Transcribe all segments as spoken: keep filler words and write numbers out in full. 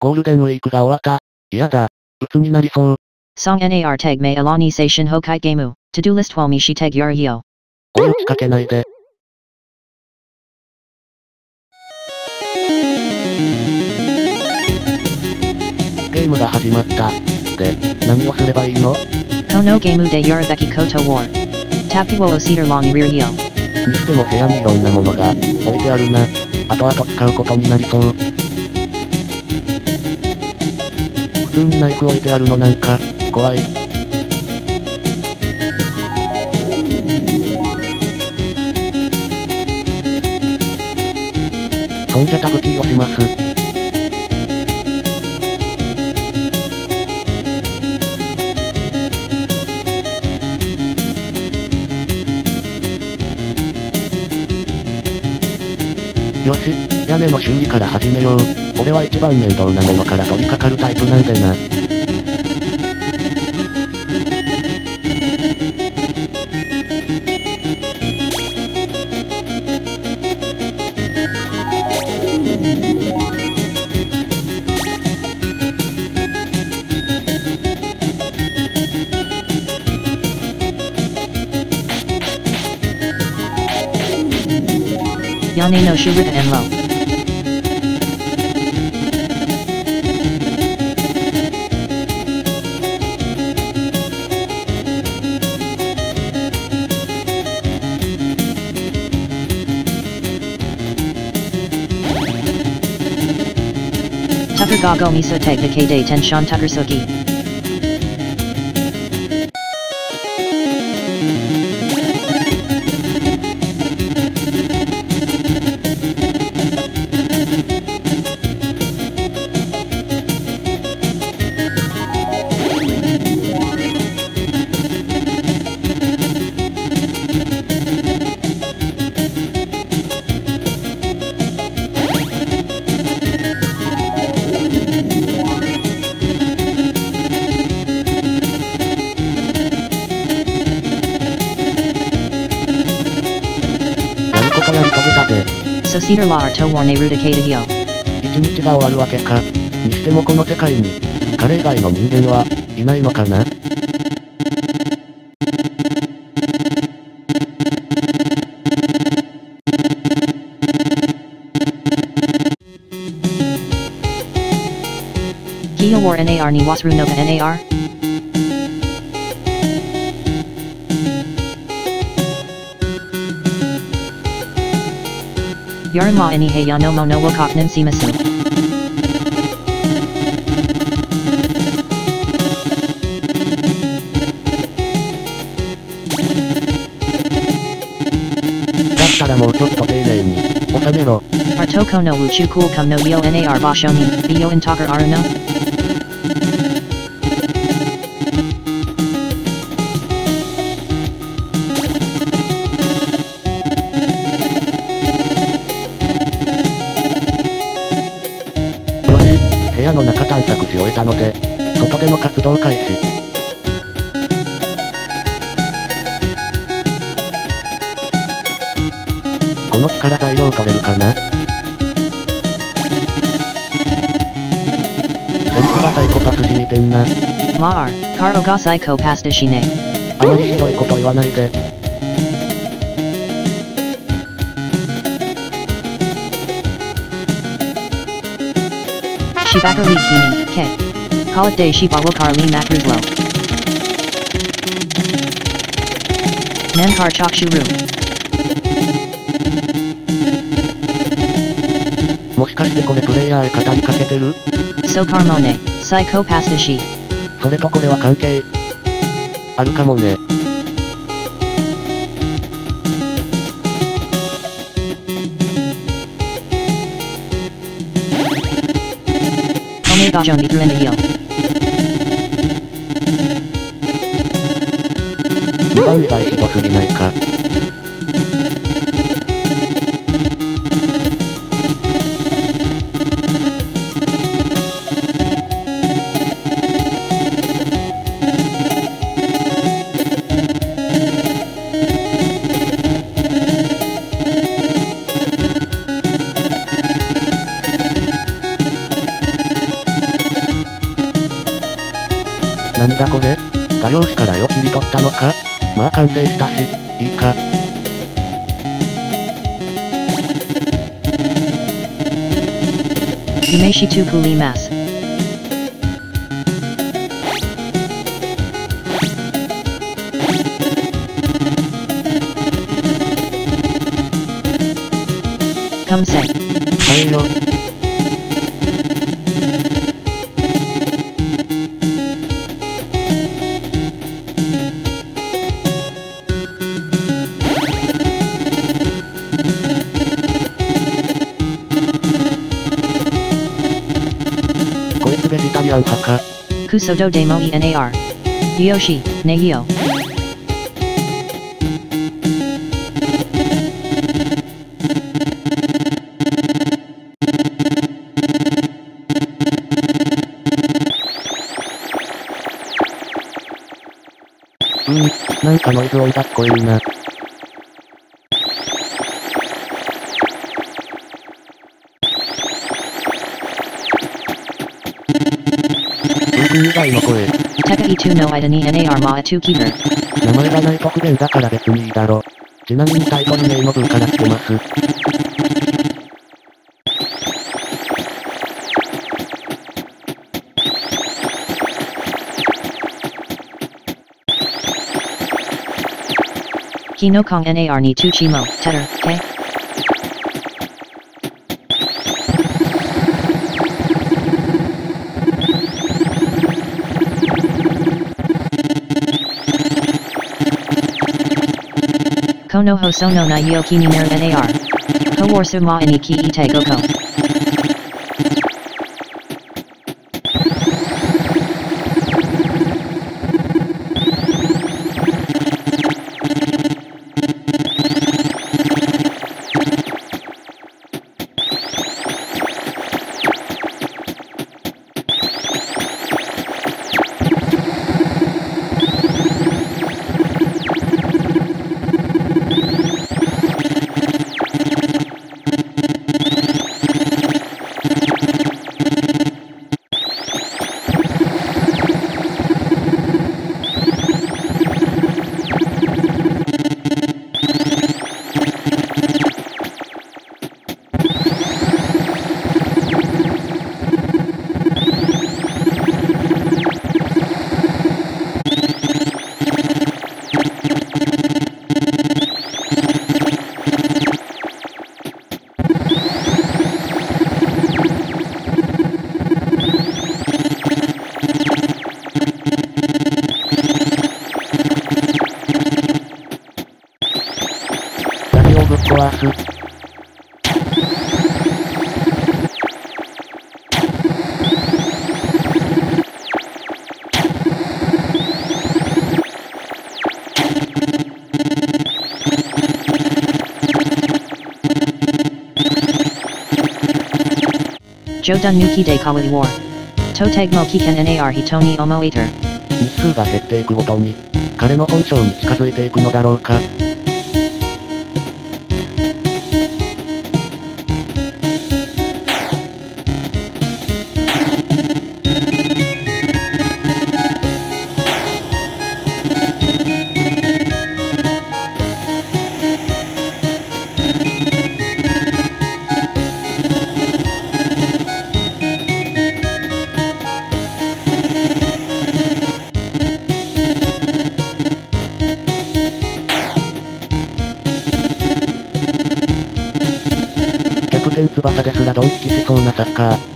ゴールデンウィークが終わった。嫌だ。鬱になりそう。 Song nar tag may alani say shin hokai gemu. To do list while mi shi tag yar yo. 追い打ちかけないで。ゲームが始まった。で、何をすればいいの？ Kono gemu de yarabeki koto war. Tapu wo cedar long rear yo. にしても部屋にいろんなものが置いてあるな。後々使うことになりそう。普通にナイフ置いてあるのなんか、怖い。そんじゃタブキーをします。よし、屋根の修理から始めよう。俺は一番面倒なものから取り掛かるタイプなんでな。 Yane no shurita en lo. Tucker ga go miso tag the k day ten shan tucker suki. So cedar la to warne ruta k de yo. 一日が終わるわけか。にしてもこの世界に、彼以外の人間はいないのかな？ Kiyo war nar ni wasru no nar? Yarn la ini he ya no mo no wakok nin simasu. Artoko no wuchu cool come no yo nar bashoni, bio in talker aru no? よし、部屋の中探索し終えたので、外での活動開始。この木から材料取れるかな？セリフがサイコパスじみてんな。 Mar, karo ga psycho pasta shine. あまりひどいこと言わないで。 Shibakari kimi, k. Call it day shibawakar li makruzlo. Nankar chakshuru. もしかしてこれプレイヤーへ語りかけてる？ So carmone, psycho pasta shi. それとこれは関係あるかもね。 Omega Joan Beater in the heel. にばんに大ひどすぎないか。 なんだこれ？画用紙から絵を切り取ったのか？まあ完成したし、いいか。 Umeishi tu kulimasu. Come say. はいよ。こいつベジタリアン派か。 Kusodo de mo enar. Yoshi, Neio. うーん、なんかノイズ音が聞こえるな。風神以外の声。 Tekai tu no ida ni nar ma atu kiver. 名前がないと不便だから別にいいだろ。ちなみにタイトル名の文から来てます。 Kino kong nar ni tu chimo, tetter, k? Kono hosono na yo kini ner nar. Kowarsu ma ani ki ite goko.壊す。 Jodan Nuki de Kawai War. Totegmo Kiken Nar Hitoni Omo Ater. 日数が減っていくごとに、彼の本性に近づいていくのだろうか。キャプテン翼ですらドン引きしそうなサッカー。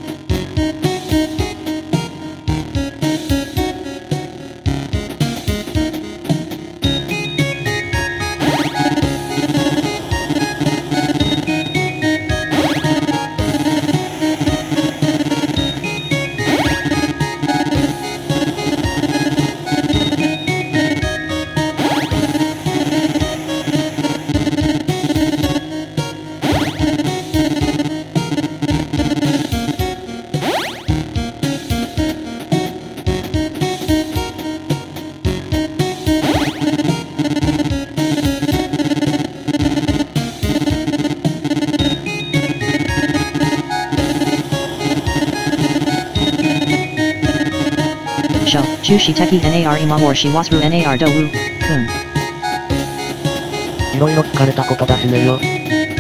Chu shiteki nar ima or shiwasru nar do wu. Kun. いろいろ聞かれたことだしねよ。